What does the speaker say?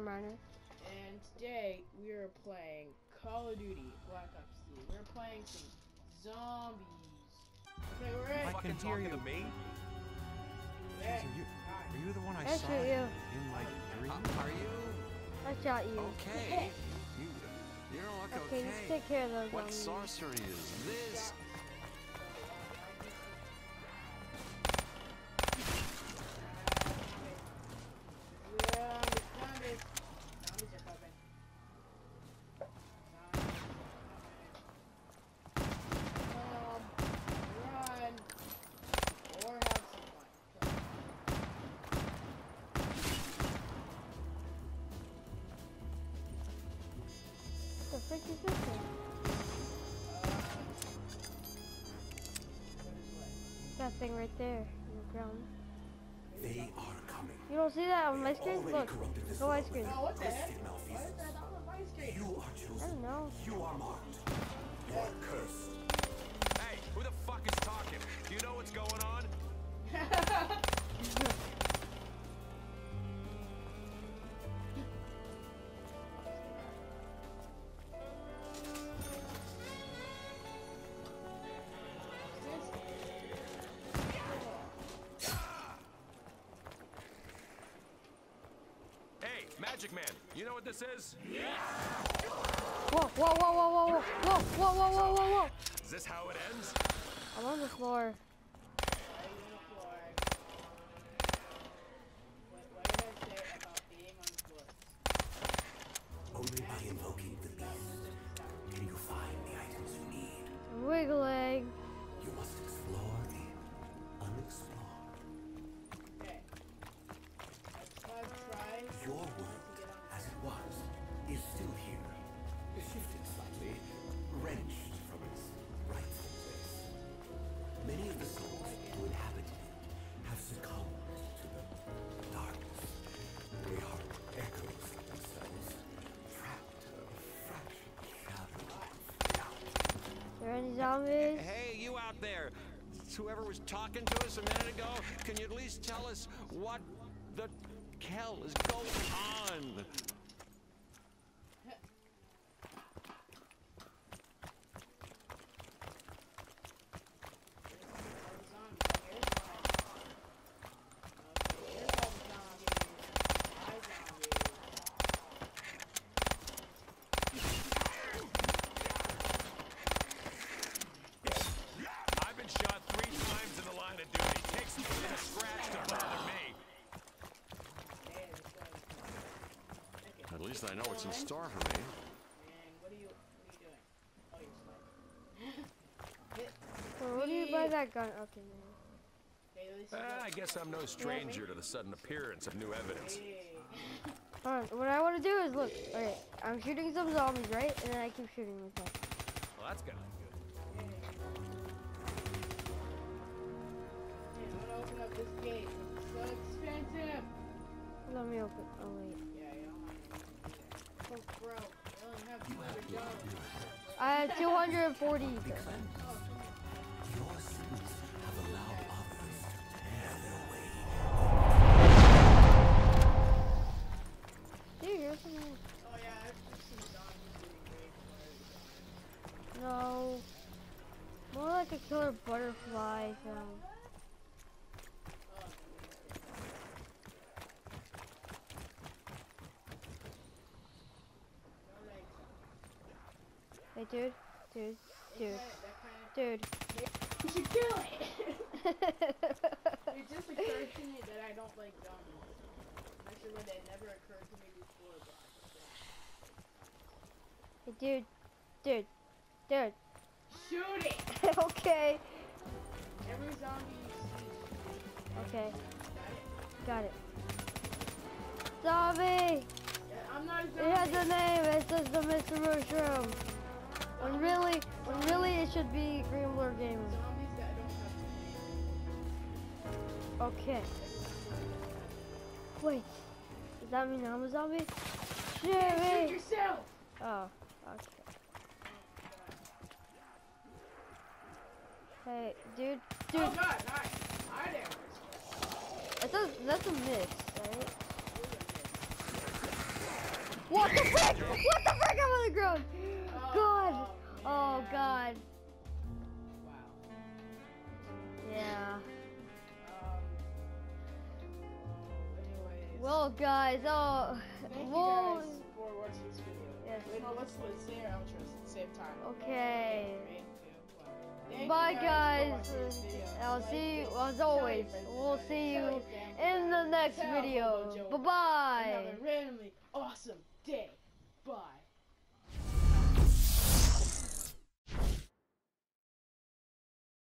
Miner. And today we are playing Call of Duty Black Ops 3. We're playing some zombies. Okay, we're ready. I can hear you. Me? Yeah. Are you the one I I saw shoot you. in my dream? Are you? I shot you. Okay. You don't look Okay, okay. just take care of those What zombies. sorcery is this? The frick is this thing? That thing right there on the ground. They are coming. You don't see that on my screen? Already Look, corrupted this go my world screen. with Oh, what the heck? twisted Why is malfeasance. that on my screen? You are I chosen. don't know. You are marked. You are cursed. Hey, who the fuck is talking? Do you know what's going on? Hey, Magic Man, you know what this is? Whoa, whoa, whoa, whoa, whoa, whoa, whoa, whoa, whoa, whoa, whoa, whoa. Is this how it ends? I'm on the floor. Only by invoking the beast can you find the items you need. I'm wiggling. You must explore the unexplored. Your world, as it was, is still here. Shifted slightly, wrenched from its rightful place. Many of the souls who inhabited it have succumbed to the darkness. They are echoes of themselves, trapped in a fractured shadow of doubt. There any zombies? Hey, you out there. Whoever was talking to us a minute ago, can you at least tell us what the hell is going on? I've been shot 3 times in the line of duty. Takes more than a scratch to bother me. At least I know what's in store for me. What are you doing? Oh, you're sniping. Well, what do you buy that gun? Okay, man. Okay, this is I guess I'm no stranger to the sudden appearance of new evidence. Hold on, what I want to do is look. Okay, I'm shooting some zombies, right? And then I keep shooting with that. Well, that's good. I'm gonna open up this gate. It's so expensive. Let me open. Oh, wait. Yeah, you don't have to do that. Oh, bro, I only have 200 jobs. I had 240. Your sins have allowed others to tear their way. Dude, you're something. Oh, yeah, I've seen zombies getting raped. No. More like a killer butterfly sound. Hey, dude. Dude. Dude. You should kill it! It just occurred to me that I don't like zombies. I'm not sure why that never occurred to me before, but I just Hey, dude. Dude. shoot it! Okay. Every zombie you see. Okay. Got it. Zombie! Yeah, I'm not a It has zombie. a name. It says the Mr. Mushroom. When really it should be Green Blur Gamer. Zombies that don't have Okay. Wait. Does that mean I'm a zombie? Shoot Shoot me! yourself! Oh, okay. Hey, dude. Oh god, hi. Hi there. That's a mix, right? What the frick? What the frick? I'm on the ground. God. Oh God. Wow. Yeah. Anyways. Well, guys. Oh. Thank you Well. guys for watching this video. Yes. Wait, no, let's say our outros at the same time. Okay. 3, 2, 1. Thank Bye, you guys. for watching this video. I'll Like see you this, as tell your always. friends We'll about it, see tell you your family in the about it, next tell video. Bobo Joe Bye bye. Have a randomly awesome day. Bye.